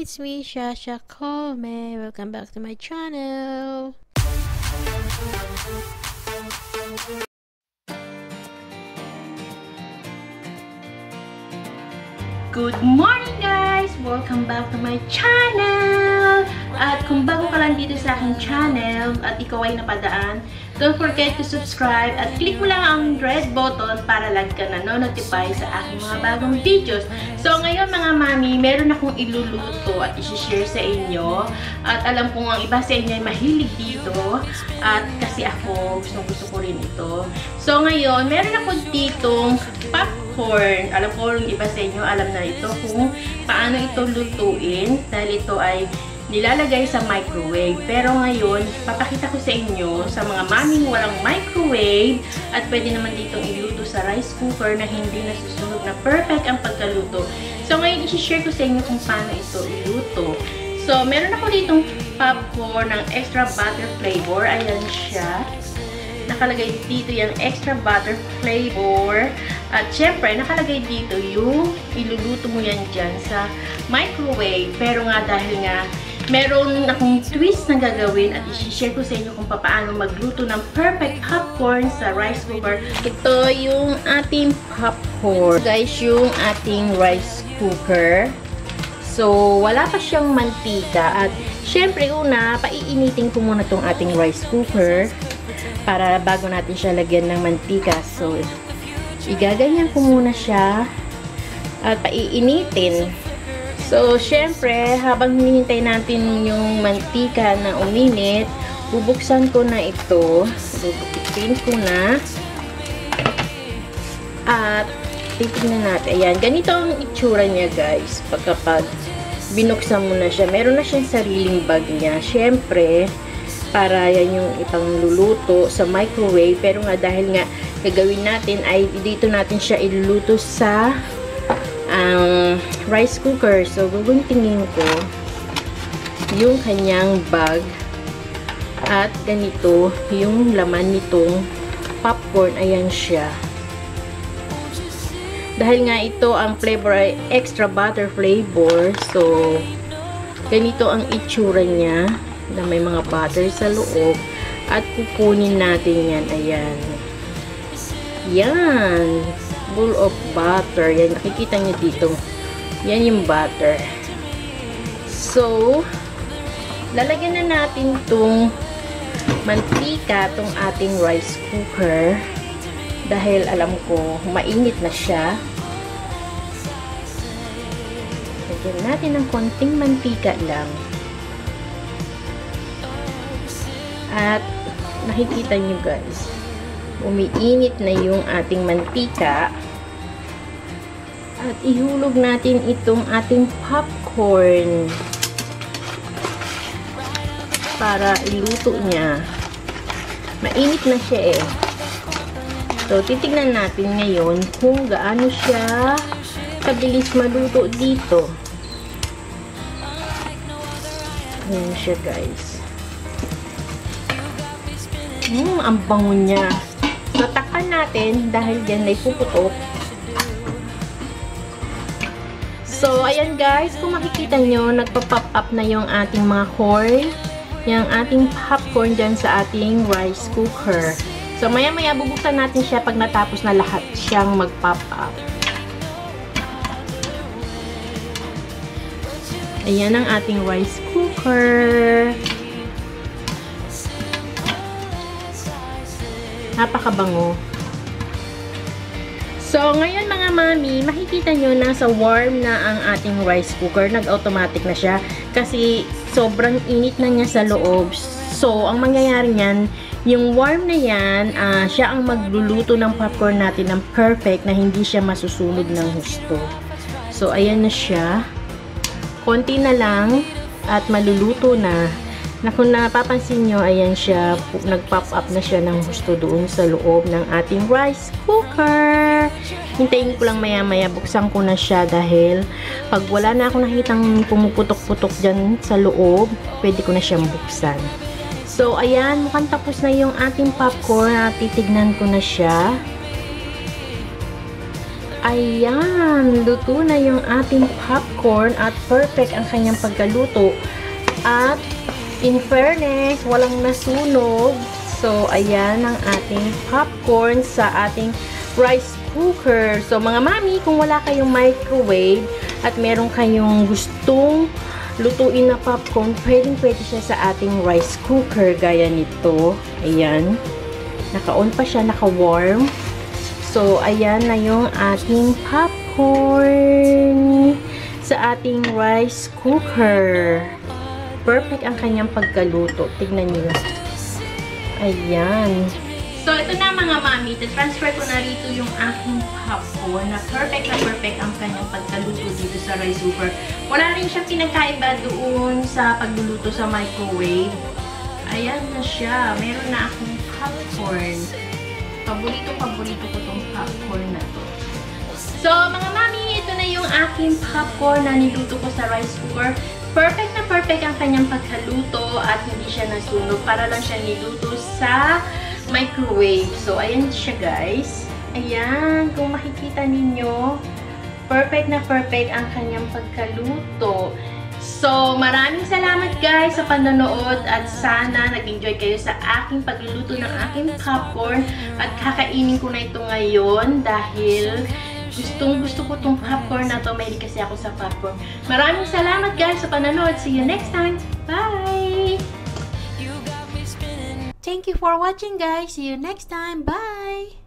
it's me, Shasha Kome. Welcome back to my channel. Good morning guys! Welcome back to my channel! At kung bago ka lang dito sa aking channel at ikaw ay napadaan, don't forget to subscribe at click mo lang ang red button para lagi ka nanonotify sa aking mga bagong videos. So ngayon mga mami, meron akong iluluto at isi-share sa inyo. At alam kong ang iba sa inyo ay mahilig dito at kasi ako gusto ko rin ito. So ngayon, meron ako ditong popcorn. Alam ko yung iba sa inyo alam na ito kung paano ito lutuin dahil ito ay nilalagay sa microwave. Pero ngayon, papakita ko sa inyo sa mga maming walang microwave at pwede naman ditong iluto sa rice cooker na hindi nasusunog na perfect ang pagkaluto. So ngayon, isi-share ko sa inyo kung paano ito iluto. So, meron ako ditong popcorn ng extra butter flavor. Ayan siya. Nakalagay dito yung extra butter flavor. At syempre, nakalagay dito yung iluluto mo yan dyan sa microwave. Pero nga dahil nga meron akong twist na gagawin at i-share ko sa inyo kung paano magluto ng perfect popcorn sa rice cooker. Ito yung ating popcorn. Guys, yung ating rice cooker. So, wala pa siyang mantika. At syempre, una, paiinitin ko muna itong ating rice cooker para bago natin siya lagyan ng mantika. So, igaganyan ko muna siya at paiinitin. So, syempre, habang hinihintay natin yung mantika na uminit, bubuksan ko na ito. Bubukitin ko na. At, titignan natin. Ayan, ganito ang itsura niya, guys. Pagkapag binuksan mo na siya, meron na siyang sariling bag niya. Syempre, para yan yung ipangluluto sa microwave. Pero nga, dahil nga, gagawin natin ay dito natin siya iluluto sa rice cooker. So, guguntingin ko yung kanyang bag at ganito yung laman nitong popcorn. Ayan siya. Dahil nga ito ang flavor ay extra butter flavor. So, ganito ang itsura niya na may mga butter sa loob at kukunin natin yan. Ayan. Yan. Bowl of butter. Yan. Nakikita nyo dito. Yan yung butter. So, lalagyan na natin itong mantika, itong ating rice cooker. Dahil alam ko, mainit na siya. Lagyan natin ng konting mantika lang. At nakikita nyo guys, umiinit na yung ating mantika. At ihulog natin itong ating popcorn para iluto niya. Mainit na siya eh. So, titignan natin ngayon kung gaano siya kabilis maluto dito. Ayan siya guys. Ang bango niya. So, takpan natin dahil dyan ay puputok. So, ayan guys. Kung makikita nyo, nagpa-pop up na yung ating mga corn. Yung ating popcorn dyan sa ating rice cooker. So, maya-maya bubuksan natin siya pag natapos na lahat siyang mag-pop up. Ayan ang ating rice cooker. Napakabango. So, ngayon mga mami, makikita nyo na sa warm na ang ating rice cooker. Nag-automatic na siya kasi sobrang init na niya sa loob. So, ang mangyayari niyan, yung warm na yan, siya ang magluluto ng popcorn natin ng perfect na hindi siya masusunog ng husto. So, ayan na siya. Konti na lang at maluluto na. Na kung napapansin nyo, ayan siya, nag-pop up na siya ng husto doon sa loob ng ating rice cooker. Hintayin ko lang maya-maya, buksan ko na siya dahil pag wala na ako nakitang pumuputok-putok dyan sa loob, pwede ko na siyang buksan. So, ayan, mukhang tapos na yung ating popcorn at titignan ko na siya. ayan, luto na yung ating popcorn at perfect ang kanyang pagkaluto. At in fairness, walang nasunog. So, ayan ang ating popcorn sa ating rice cooker. So, mga mami, kung wala kayong microwave at meron kayong gustong lutuin na popcorn, pwedeng-pwede siya sa ating rice cooker. Gaya nito. Ayan. Naka-on pa siya, naka-warm. So, ayan na yung ating popcorn sa ating rice cooker. Perfect ang kanyang pagkaluto. Tignan niyo. Ayan. So, ito na mga mami. Transfer ko na rito yung aking popcorn na perfect ang kanyang pagkaluto dito sa rice cooker. Wala rin siyang pinagkaiba doon sa pagluluto sa microwave. Ayan na siya. Meron na akong popcorn. Paborito ko tong popcorn na to. So, mga mami, ito na yung aking popcorn na niluto ko sa rice cooker. Perfect na perfect ang kanyang pagkaluto at hindi siya nasunog. Para lang siya niluto sa microwave. So, ayan siya guys. Ayan, kung makikita ninyo, perfect na perfect ang kanyang pagkaluto. So, maraming salamat guys sa panonood at sana nag-enjoy kayo sa aking pagluluto ng aking popcorn at kakainin ko na ito ngayon dahil gustong-gusto ko itong popcorn na to. Mahilig kasi ako sa popcorn. Maraming salamat guys sa panonood. See you next time. Bye! Thank you for watching guys. See you next time. Bye!